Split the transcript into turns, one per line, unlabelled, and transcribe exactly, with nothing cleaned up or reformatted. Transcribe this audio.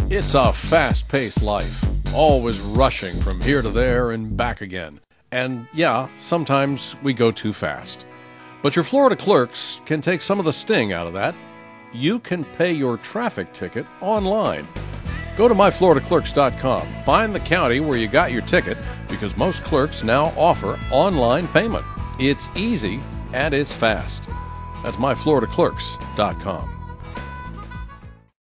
It's a fast-paced life, always rushing from here to there and back again. And yeah, sometimes we go too fast. But your Florida clerks can take some of the sting out of that. You can pay your traffic ticket online. Go to my florida clerks dot com. Find the county where you got your ticket, because most clerks now offer online payment. It's easy and it's fast. That's my florida clerks dot com.